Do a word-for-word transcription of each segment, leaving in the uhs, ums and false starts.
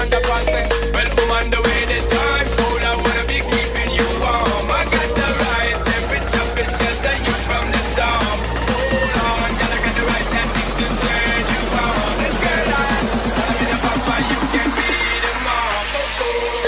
what the past say. Well, woman, the way the time cold, I wanna be keeping you warm. I got the right temperature to shelter you from the storm. Hold on, girl, I got the right tactics to turn you on. This girl, I I'm in a papa, you can be the mom. Oh, oh.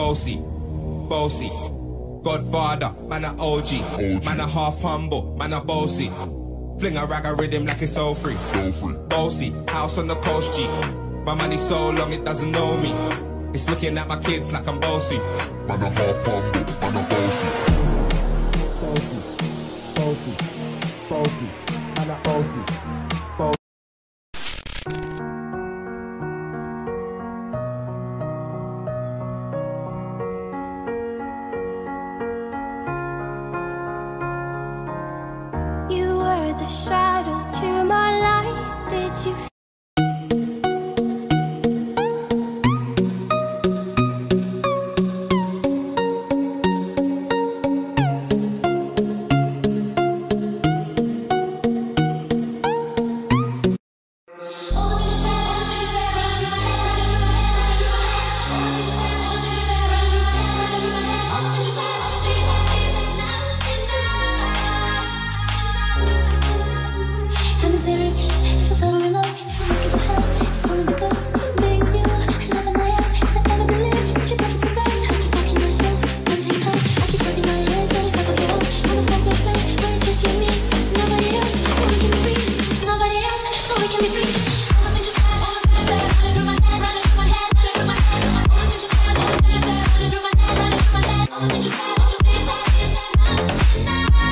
bossy, bossy. Godfather, man a O G, man a half humble, man a bossy. Fling a rag a rhythm like it's all free. Bossy, house on the coast G. My money so long it doesn't know me. It's looking at my kids like I'm bossy. Man a half humble, man a bossy. Bossy, bossy, bossy, man a bossy, bossy. You were the shadow to my light. Did you? I'm serious. If I totally lost, if I'm asleep ahead, it's only because being with you has opened my eyes. I never believed such a perfect surprise. I keep asking myself, what do you have? I keep closing my eyes, but if I could get out, I would find a place where it's just you and me, nobody else, so we can be free. Nobody else, so we can be free. All the things you said, all the things you said, running through my head, running through my head, running through my head. All the things you said, all the things you said, running through my head, running through my head. All the things you said, all the things you said, is not enough.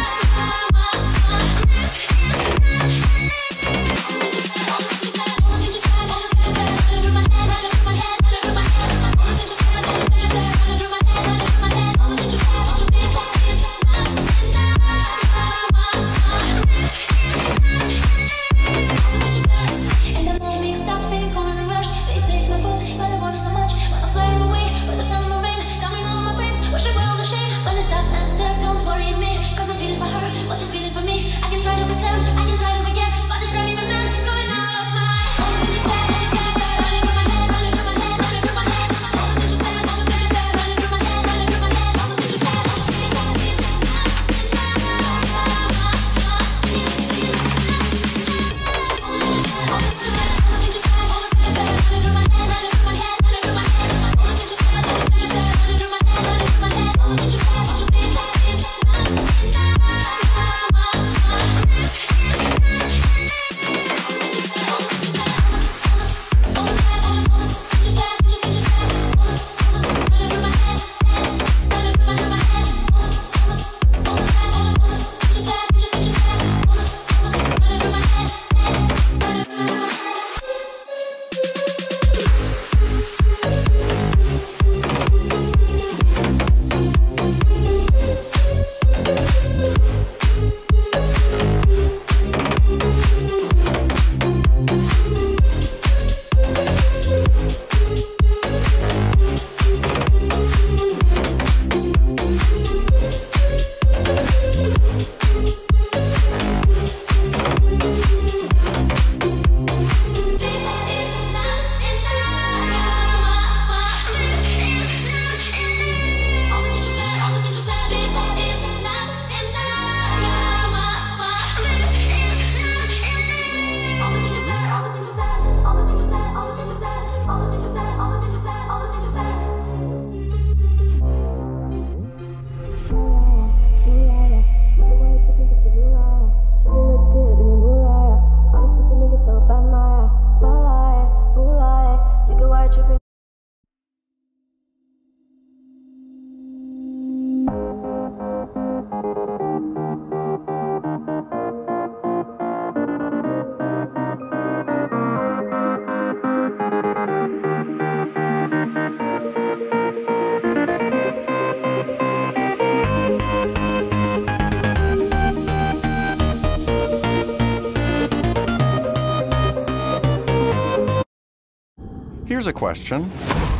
Here's a question.